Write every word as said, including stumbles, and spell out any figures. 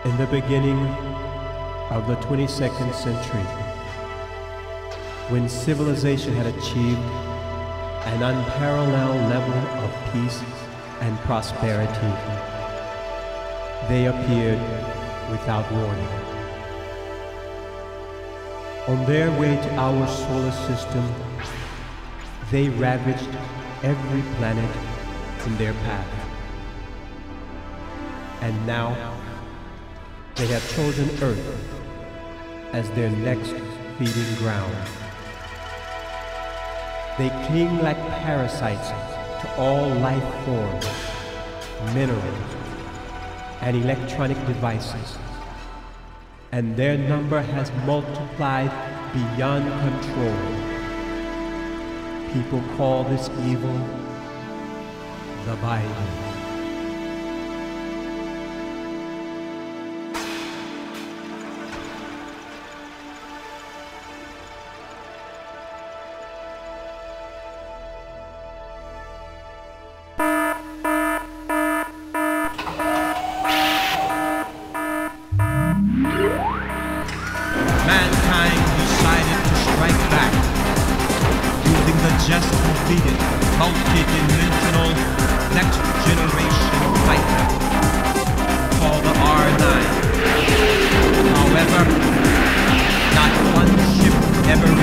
In the beginning of the twenty-second century, when civilization had achieved an unparalleled level of peace and prosperity, they appeared without warning. On their way to our solar system, they ravaged every planet in their path. And now, they have chosen Earth as their next feeding ground. They cling like parasites to all life forms, minerals, and electronic devices, and their number has multiplied beyond control. People call this evil the Bible. Mankind decided to strike back using the just completed multi-dimensional next generation fighter called the R nine. However, not one ship ever